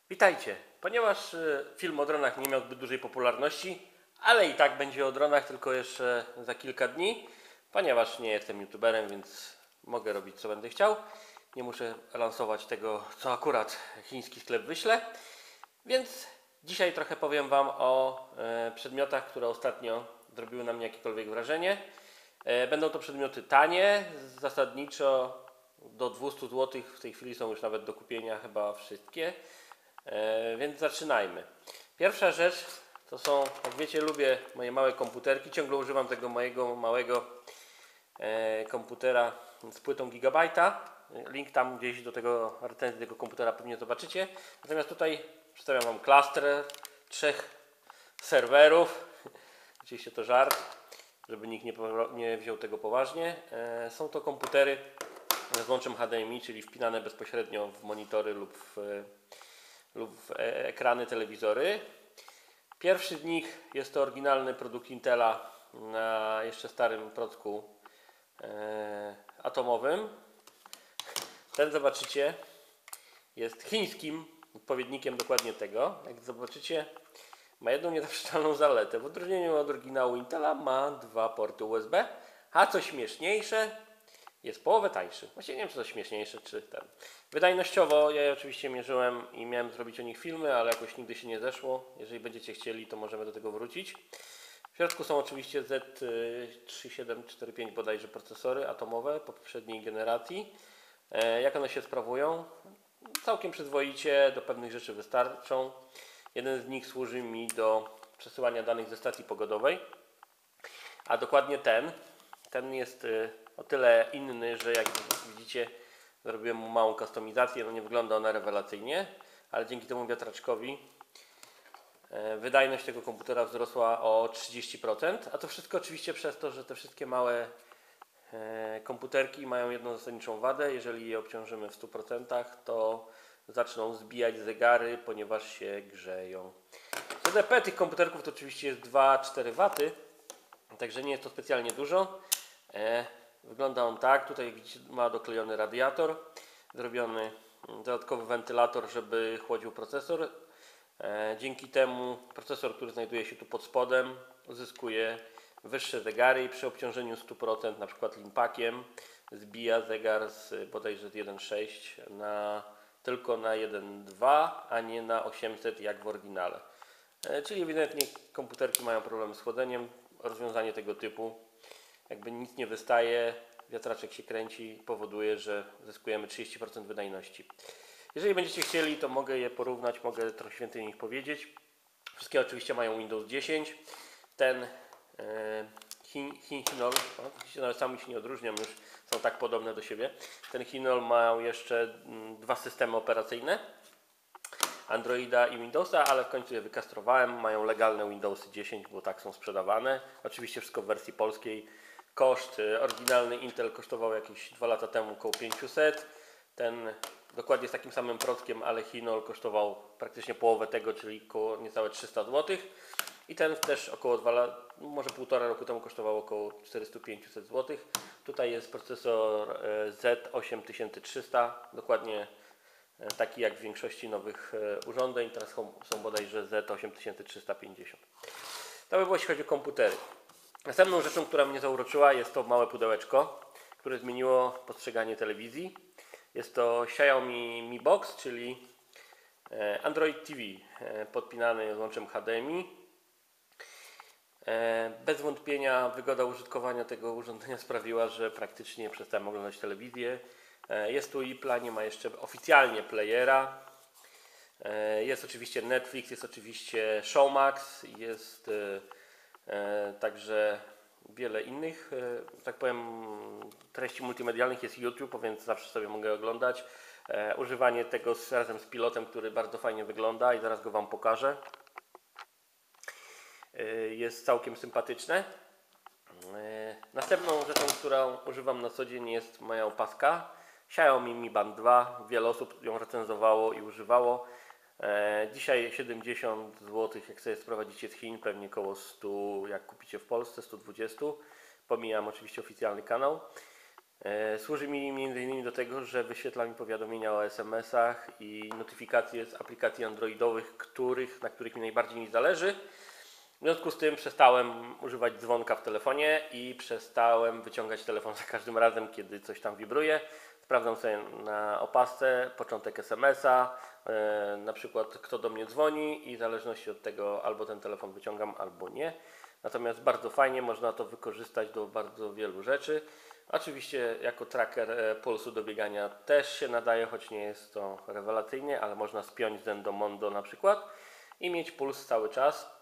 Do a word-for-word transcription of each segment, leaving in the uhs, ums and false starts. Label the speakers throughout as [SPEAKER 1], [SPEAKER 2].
[SPEAKER 1] Witajcie! Ponieważ y, film o dronach nie miał zbyt dużej popularności, ale i tak będzie o dronach, tylko jeszcze za kilka dni, ponieważ nie jestem youtuberem, więc mogę robić co będę chciał. Nie muszę lansować tego, co akurat chiński sklep wyśle. Więc dzisiaj trochę powiem Wam o e, przedmiotach, które ostatnio zrobiły na mnie jakiekolwiek wrażenie. E, będą to przedmioty tanie, zasadniczo do dwieście złotych. W tej chwili są już nawet do kupienia chyba wszystkie. E, więc zaczynajmy. Pierwsza rzecz to są, jak wiecie, lubię moje małe komputerki. Ciągle używam tego mojego małego e, komputera z płytą gigabajta. Link tam gdzieś do tego recenzji tego komputera pewnie zobaczycie. Natomiast tutaj przedstawiam Wam klaster trzech serwerów. Oczywiście to żart, żeby nikt nie, nie wziął tego poważnie. E, są to komputery z łączem H D M I, czyli wpinane bezpośrednio w monitory lub w lub w ekrany, telewizory. Pierwszy z nich jest to oryginalny produkt Intela na jeszcze starym procku e, atomowym. Ten, zobaczycie, jest chińskim odpowiednikiem dokładnie tego. Jak zobaczycie, ma jedną niezaprzeczalną zaletę. W odróżnieniu od oryginału Intela ma dwa porty U S B, a co śmieszniejsze, jest połowę tańszy. Właściwie nie wiem, czy to śmieszniejsze, czy ten. Wydajnościowo ja je oczywiście mierzyłem i miałem zrobić o nich filmy, ale jakoś nigdy się nie zeszło. Jeżeli będziecie chcieli, to możemy do tego wrócić. W środku są oczywiście Z trzy siedem cztery pięć bodajże procesory atomowe po poprzedniej generacji. E, jak one się sprawują? Całkiem przyzwoicie, do pewnych rzeczy wystarczą. Jeden z nich służy mi do przesyłania danych ze stacji pogodowej, a dokładnie ten. Ten jest o tyle inny, że jak widzicie, zrobiłem mu małą kustomizację. No nie wygląda ona rewelacyjnie, ale dzięki temu wiatraczkowi wydajność tego komputera wzrosła o trzydzieści procent, a to wszystko oczywiście przez to, że te wszystkie małe komputerki mają jedną zasadniczą wadę. Jeżeli je obciążymy w stu procentach, to zaczną zbijać zegary, ponieważ się grzeją. C D P tych komputerków to oczywiście jest dwa cztery waty, także nie jest to specjalnie dużo. Wygląda on tak, tutaj widzicie, ma doklejony radiator, zrobiony dodatkowy wentylator, żeby chłodził procesor. Dzięki temu procesor, który znajduje się tu pod spodem, uzyskuje wyższe zegary i przy obciążeniu stu procent, na przykład limpakiem, zbija zegar z bodajże z jeden przecinek sześć na tylko na jeden przecinek dwa, a nie na osiemset jak w oryginale. Czyli ewidentnie komputerki mają problem z chłodzeniem. Rozwiązanie tego typu, jakby nic nie wystaje, wiatraczek się kręci, powoduje, że zyskujemy trzydzieści procent wydajności. Jeżeli będziecie chcieli, to mogę je porównać, mogę trochę więcej o nich powiedzieć. Wszystkie oczywiście mają Windows dziesięć. Ten e, Hin, Hin, Hinol, oczywiście nawet sami się nie odróżnią, już są tak podobne do siebie. Ten Hinol ma jeszcze m, dwa systemy operacyjne, Androida i Windowsa, ale w końcu je wykastrowałem. Mają legalne Windowsy dziesięć, bo tak są sprzedawane. Oczywiście wszystko w wersji polskiej. Koszt oryginalny Intel kosztował jakieś dwa lata temu około pięćset. Ten dokładnie z takim samym prockiem, ale Hinol kosztował praktycznie połowę tego, czyli około niecałe trzysta złotych. I ten też około dwa lata, może półtora roku temu kosztował około czterysta pięćset złotych. Tutaj jest procesor Z osiem tysięcy trzysta, dokładnie taki jak w większości nowych urządzeń. Teraz są bodajże Z osiem tysięcy trzysta pięćdziesiąt. To by było, jeśli chodzi o komputery. Następną rzeczą, która mnie zauroczyła, jest to małe pudełeczko, które zmieniło postrzeganie telewizji. Jest to Xiaomi Mi Box, czyli Android T V podpinany łączem H D M I. Bez wątpienia wygoda użytkowania tego urządzenia sprawiła, że praktycznie przestałem oglądać telewizję. Jest tu i planie, ma jeszcze oficjalnie playera. Jest oczywiście Netflix, jest oczywiście Showmax, jest także wiele innych, tak powiem, treści multimedialnych, jest YouTube, więc zawsze sobie mogę oglądać. Używanie tego z, razem z pilotem, który bardzo fajnie wygląda i zaraz go Wam pokażę, jest całkiem sympatyczne. Następną rzeczą, którą używam na co dzień, jest moja opaska Xiaomi Mi Band dwa. Wiele osób ją recenzowało i używało. Dzisiaj siedemdziesiąt złotych, jak sobie sprowadzicie z Chin, pewnie około stu, jak kupicie w Polsce, sto dwadzieścia. Pomijam oczywiście oficjalny kanał. Służy mi między innymi do tego, że wyświetla mi powiadomienia o es em esach i notyfikacje z aplikacji androidowych, których, na których mi najbardziej mi zależy. W związku z tym przestałem używać dzwonka w telefonie i przestałem wyciągać telefon za każdym razem, kiedy coś tam wibruje. Sprawdzam sobie na opasce początek es em esa, yy, na przykład kto do mnie dzwoni i w zależności od tego albo ten telefon wyciągam, albo nie. Natomiast bardzo fajnie można to wykorzystać do bardzo wielu rzeczy. Oczywiście jako tracker pulsu do biegania też się nadaje, choć nie jest to rewelacyjnie, ale można spiąć Zen do Mondo na przykład i mieć puls cały czas.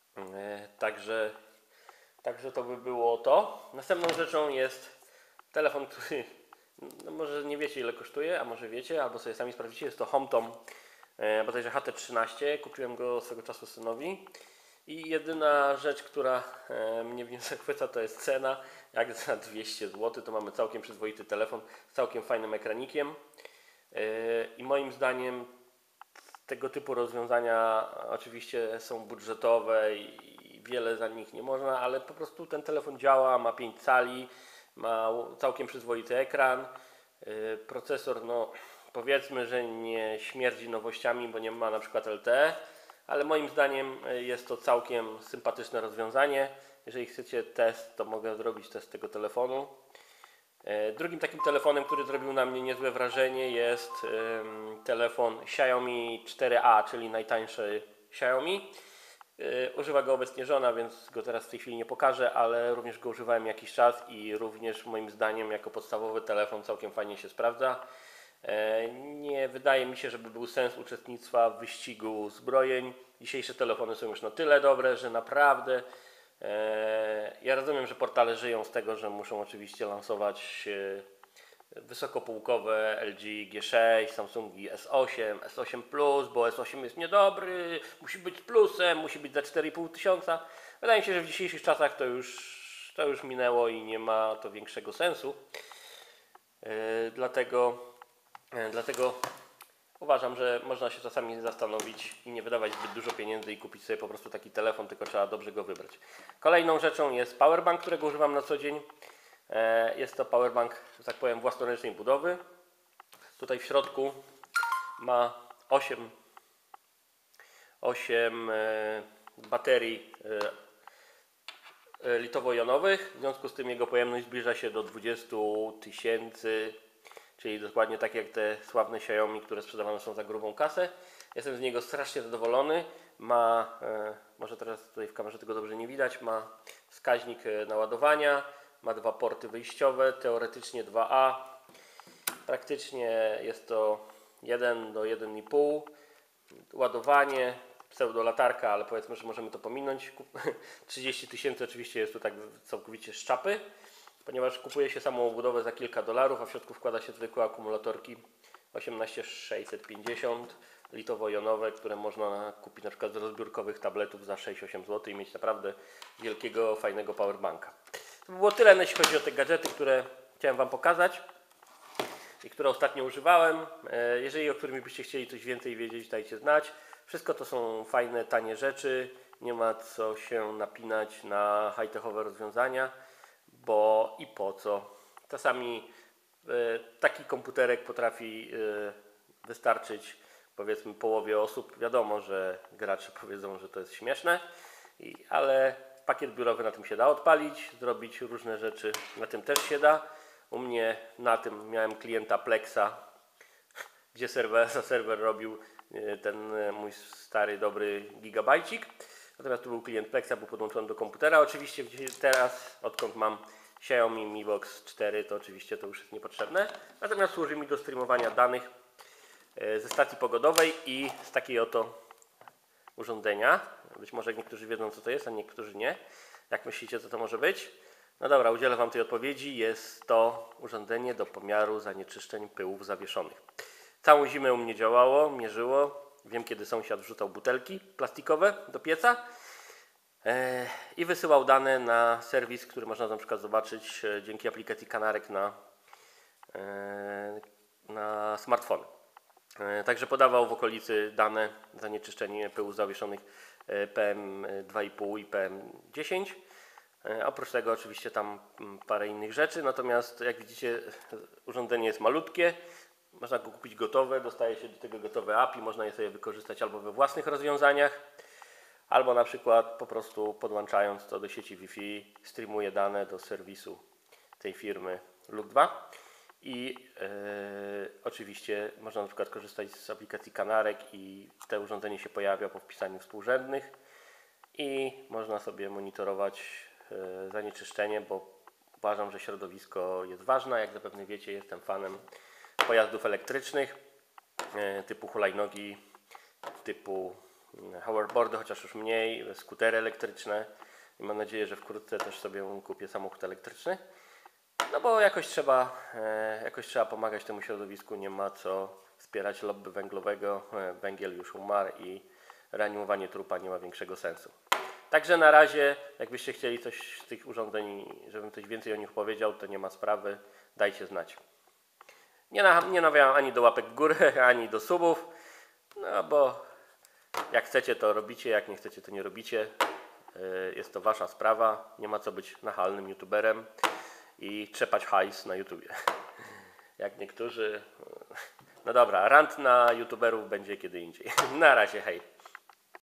[SPEAKER 1] Także, także to by było to. Następną rzeczą jest telefon, który no może nie wiecie ile kosztuje, a może wiecie, albo sobie sami sprawdzicie. Jest to HomeTom, bodajże H T trzynaście. Kupiłem go swego czasu synowi. I jedyna rzecz, która mnie w nim zachwyca, to jest cena. Jak za dwieście złotych to mamy całkiem przyzwoity telefon z całkiem fajnym ekranikiem. I moim zdaniem tego typu rozwiązania oczywiście są budżetowe i wiele za nich nie można, ale po prostu ten telefon działa, ma pięć cali, ma całkiem przyzwoity ekran. Procesor, no powiedzmy, że nie śmierdzi nowościami, bo nie ma na przykład L T E, ale moim zdaniem jest to całkiem sympatyczne rozwiązanie. Jeżeli chcecie test, to mogę zrobić test tego telefonu. Drugim takim telefonem, który zrobił na mnie niezłe wrażenie, jest telefon Xiaomi cztery A, czyli najtańszy Xiaomi. Używa go obecnie żona, więc go teraz w tej chwili nie pokażę, ale również go używałem jakiś czas i również moim zdaniem jako podstawowy telefon całkiem fajnie się sprawdza. Nie wydaje mi się, żeby był sens uczestnictwa w wyścigu zbrojeń. Dzisiejsze telefony są już na tyle dobre, że naprawdę ja rozumiem, że portale żyją z tego, że muszą oczywiście lansować wysokopółkowe L G G sześć, Samsungi S osiem, S osiem Plus, bo S osiem jest niedobry, musi być z plusem, musi być za cztery i pół tysiąca. Wydaje mi się, że w dzisiejszych czasach to już, to już minęło i nie ma to większego sensu. Yy, dlatego, yy, dlatego uważam, że można się czasami zastanowić i nie wydawać zbyt dużo pieniędzy i kupić sobie po prostu taki telefon, tylko trzeba dobrze go wybrać. Kolejną rzeczą jest powerbank, którego używam na co dzień. Jest to powerbank, że tak powiem, własnoręcznej budowy. Tutaj w środku ma osiem, osiem baterii litowo-jonowych. W związku z tym jego pojemność zbliża się do dwudziestu tysięcy, czyli dokładnie tak jak te sławne Xiaomi, które sprzedawane są za grubą kasę. Jestem z niego strasznie zadowolony. Ma, może teraz tutaj w kamerze tego dobrze nie widać, ma wskaźnik naładowania. Ma dwa porty wyjściowe, teoretycznie dwa A. Praktycznie jest to jeden do jeden i pół. Ładowanie, pseudo latarka, ale powiedzmy, że możemy to pominąć. trzydzieści tysięcy oczywiście jest to tak całkowicie z czapy, ponieważ kupuje się samą obudowę za kilka dolarów, a w środku wkłada się zwykłe akumulatorki osiemnaście sześćset pięćdziesiąt litowo-jonowe, które można kupić na przykład z rozbiórkowych tabletów za sześć osiem złotych i mieć naprawdę wielkiego, fajnego powerbanka. To by było tyle, jeśli chodzi o te gadżety, które chciałem Wam pokazać i które ostatnio używałem. Jeżeli o których byście chcieli coś więcej wiedzieć, dajcie znać. Wszystko to są fajne, tanie rzeczy. Nie ma co się napinać na high-techowe rozwiązania, bo i po co. Czasami taki komputerek potrafi wystarczyć powiedzmy połowie osób. Wiadomo, że gracze powiedzą, że to jest śmieszne, ale pakiet biurowy na tym się da odpalić, zrobić różne rzeczy, na tym też się da. U mnie na tym miałem klienta Plexa, gdzie serwer, za serwer robił ten mój stary, dobry gigabajcik. Natomiast tu był klient Plexa, był podłączony do komputera. Oczywiście teraz, odkąd mam Xiaomi Mi Box cztery, to oczywiście to już jest niepotrzebne. Natomiast służy mi do streamowania danych ze stacji pogodowej i z takiej oto urządzenia. Być może niektórzy wiedzą, co to jest, a niektórzy nie. Jak myślicie, co to może być? No dobra, udzielę Wam tej odpowiedzi. Jest to urządzenie do pomiaru zanieczyszczeń pyłów zawieszonych. Całą zimę u mnie działało, mierzyło. Wiem, kiedy sąsiad wrzucał butelki plastikowe do pieca e, i wysyłał dane na serwis, który można na przykład zobaczyć e, dzięki aplikacji Kanarek na, e, na smartfony. E, także podawał w okolicy dane zanieczyszczeń pyłów zawieszonych P M dwa i pół i P M dziesięć. E, Oprócz tego oczywiście tam mm, parę innych rzeczy, natomiast jak widzicie urządzenie jest malutkie, można go kupić gotowe, dostaje się do tego gotowe A P I, można je sobie wykorzystać albo we własnych rozwiązaniach, albo na przykład po prostu podłączając to do sieci Wi-Fi streamuje dane do serwisu tej firmy Luk dwa. I e, oczywiście można na przykład korzystać z aplikacji Kanarek i te urządzenie się pojawia po wpisaniu współrzędnych i można sobie monitorować e, zanieczyszczenie, bo uważam, że środowisko jest ważne. Jak zapewne wiecie, jestem fanem pojazdów elektrycznych e, typu hulajnogi, typu hoverboardy, chociaż już mniej, skutery elektryczne i mam nadzieję, że wkrótce też sobie kupię samochód elektryczny. No bo jakoś trzeba, e, jakoś trzeba pomagać temu środowisku, nie ma co wspierać lobby węglowego, e, węgiel już umarł i reanimowanie trupa nie ma większego sensu. Także na razie, jakbyście chcieli coś z tych urządzeń, żebym coś więcej o nich powiedział, to nie ma sprawy, dajcie znać. Nie, na, nie namawiam ani do łapek w górę, ani do subów, no bo jak chcecie to robicie, jak nie chcecie to nie robicie. E, Jest to wasza sprawa, nie ma co być nachalnym youtuberem i trzepać hajs na YouTubie. Jak niektórzy. No dobra, rant na youtuberów będzie kiedy indziej. Na razie, hej.